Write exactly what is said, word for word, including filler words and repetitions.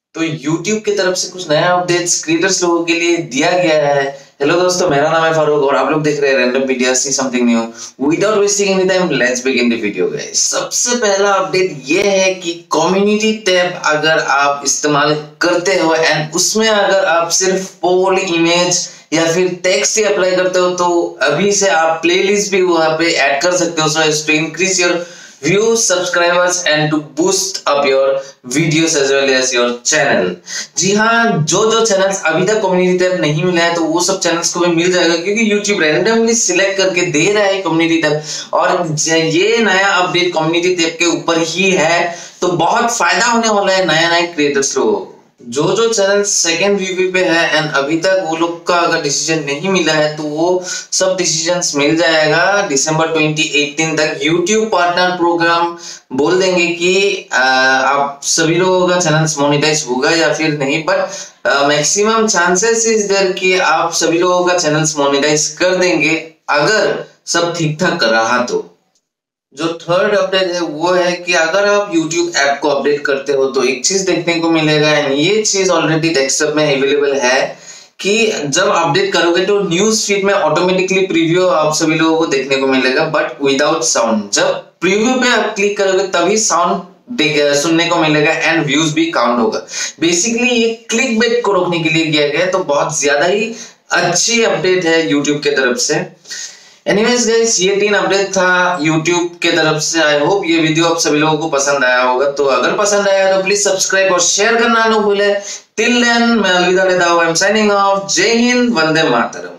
तो YouTube की तरफ से कुछ नया अपडेट्स क्रिएटर्स लोगों के लिए दिया गया है। हेलो दोस्तों, मेरा नाम है फारूक और आप लोग देख रहे हैं random media, see something new. Without wasting any time, let's begin the video guys. सबसे पहला अपडेट ये है कि कम्युनिटी टैब अगर आप इस्तेमाल करते हो एंड उसमें अगर आप सिर्फ पोल, इमेज या फिर टेक्स्ट ही अप्लाई करते हो तो अभी से आप प्लेलिस्ट भी वहां पे ऐड कर सकते हो, so as to increase your views, subscribers and to boost up your videos as well as your channel। जी हाँ, जो जो चैनल्स अभी तक कम्युनिटी टैब नहीं मिला है तो वो सब चैनल्स को भी मिल जाएगा, क्योंकि YouTube रैंडमली सिलेक्ट करके दे रहा है कम्युनिटी टैब। और ये नया अपडेट कम्युनिटी टैब के ऊपर ही है, तो बहुत फायदा होने वाला है नया नया क्रिएटर्स लोगों को। जो जो चैनल सेकंड रिव्यू पे है एंड अभी तक वो लोग का अगर डिसीजन नहीं मिला है तो वो सब डिसीजंस मिल जाएगा दिसंबर दो हज़ार अठारह तक। YouTube पार्टनर प्रोग्राम बोल देंगे कि आ, आप सभी लोगों का चैनल मोनेटाइज होगा या फिर नहीं, but maximum chances is there कि आप सभी लोगों का चैनल मोनेटाइज कर देंगे अगर सब ठीक ठाक रहा तो। जो थर्ड अपडेट है वो है कि अगर आप YouTube ऐप को अपडेट करते हो तो एक चीज देखने को मिलेगा, एंड ये चीज ऑलरेडी डेस्कटॉप में अवेलेबल है, कि जब अपडेट करोगे तो न्यूज फीड में ऑटोमेटिकली प्रीव्यू आप सभी लोगों को देखने को मिलेगा, बट विदाउट साउंड। जब प्रीव्यू पे आप क्लिक करोगे तभी साउंड सुनने को मिलेगा एंड व्यूज भी काउंट होगा। बेसिकली ये क्लिकबेट को रोकने के लिए किया गया है, तो बहुत ज्यादा ही अच्छी अपडेट है YouTube के तरफ से। एनीवेज गाइस, ये तीन अपडेट था YouTube के तरफ से। आई होप ये वीडियो आप सभी लोगों को पसंद आया होगा, तो अगर पसंद आया तो प्लीज सब्सक्राइब और शेयर करना ना भूले। टिल देन मैं अलविदा लेता हूं, आई एम साइनिंग ऑफ। जय हिंद, वंदे मातरम।